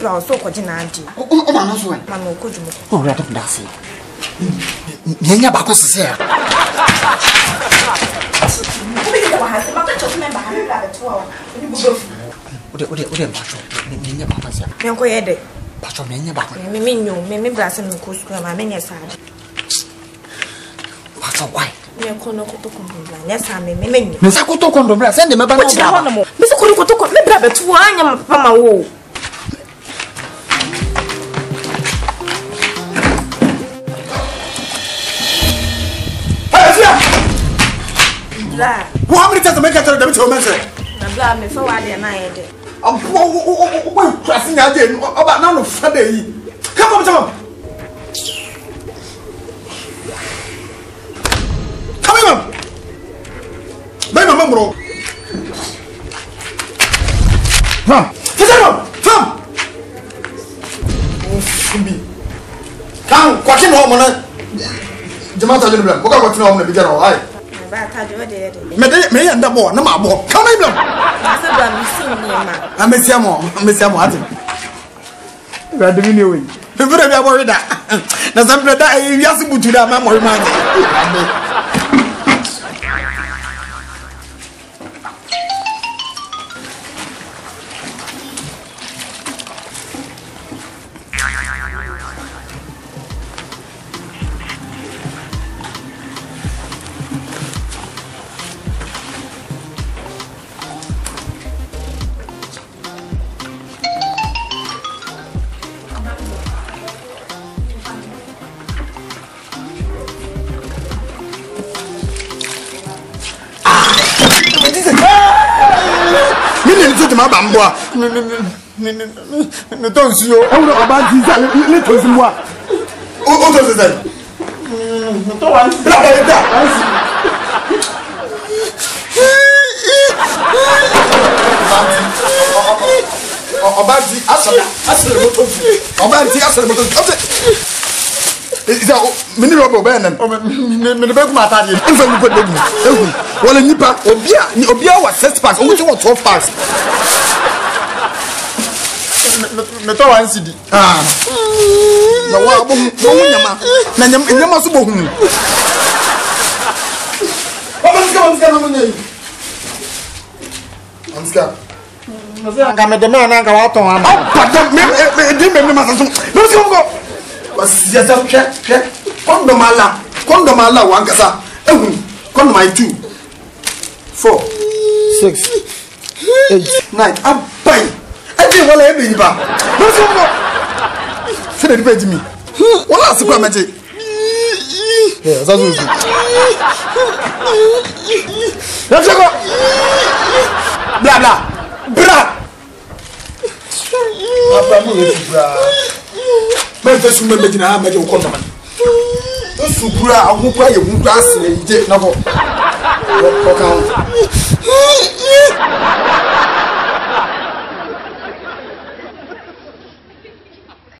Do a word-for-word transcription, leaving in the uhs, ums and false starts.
bra so ko jina adi o ma no so e ma no ko jumo o ra to ndase nyanya ba ko sese ya obi de ba ha se ma ka cho member ha bra be to wa obi bu bofu ode ode ode ba cho nyanya ba se me ko ye de ba cho nyanya ba me me nyo me me bra se me ko school ma me nya sa adi ba cho why me ko no ko to ko bra nya sa me me nyo me sa ko to ko bra se de me ba no ba me se ko ko to ko me bra be to wa nya ma papa ma wo bla wo amri tata me ka tara da me tell me say na bla me fa wa de na ye de am wo wo wo class nya de oba na no fa de yi come on come come on bem mama bro ha fazendo fam o sumbi kan kwa kin ho mo na jama ta de bla ko ka ko tin ho mo na bi jara ai ba ta de de de me de me yanda bo na ma bo come on bla ma se bra mi sin ni ma amesiamo amesiamo ati radu mi ni we fere bi abori da na sample da e wiase butu da ma mori ma ma bamboa ne ne ne ne ne ton sio o no aba ti sa le to si moi o o to se se ne to wan la da oba ti asala asala mo to oba ti asala mo to Isa mini robo be nan me be kuma atade e fa mi ko de gu ehu wala nipa obia obia wa six packs o wo twelve packs me to wan cd ah na wa bo bo nyama na nyama nyama so bo hu baba ska baba ska na munye amska nga me de me na nga wa ton ama pardon me de me me ma so no so go wasiasa hwe hwe kondom ala kondom ala wankasa ehu kondom ai two four six eight nine abai ade wala ebe ni ba no so go se de page mi wala asikwa meje eh azazu zu ya chego bla bla bra apa mu bra men fa sumbe me gina ha me je ko ndama to supura ahopura ye hunku ase je na ko ko kan